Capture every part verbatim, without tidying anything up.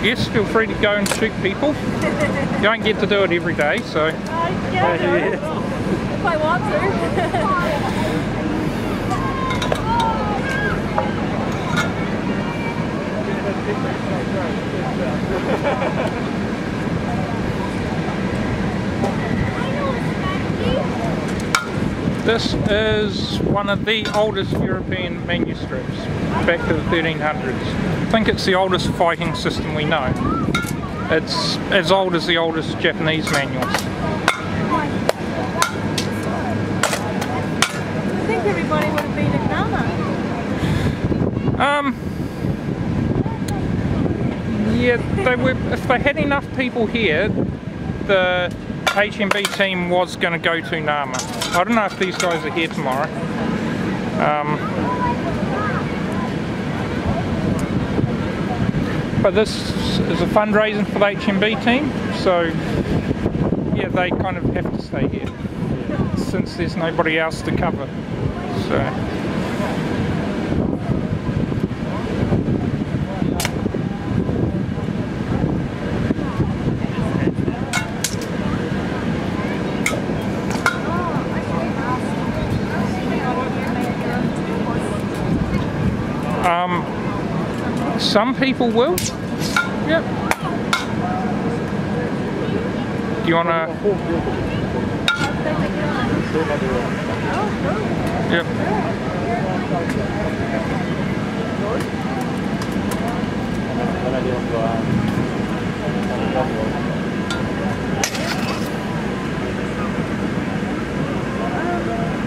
yes, feel free to go and shoot people. You don't get to do it every day, so... Uh, yeah, I do. If I want This is one of the oldest European manuscripts, back to the thirteen hundreds. I think it's the oldest fighting system we know. It's as old as the oldest Japanese manuals. I think everybody would have been at Nama. Um, yeah, they were, if they had enough people here, the H M B team was going to go to Nama. I don't know if these guys are here tomorrow. Um, but this is a fundraising for the H M B team, so yeah, they kind of have to stay here since there's nobody else to cover. So. Um, some people will. Yep. Do you want to? Yep.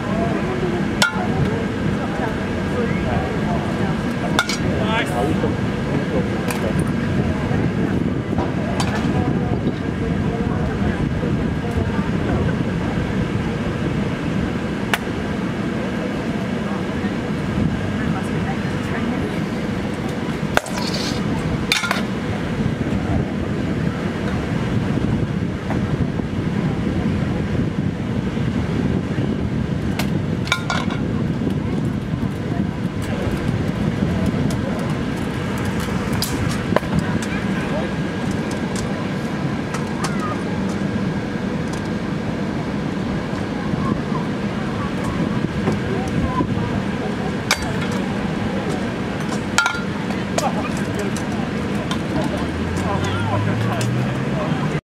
Nice.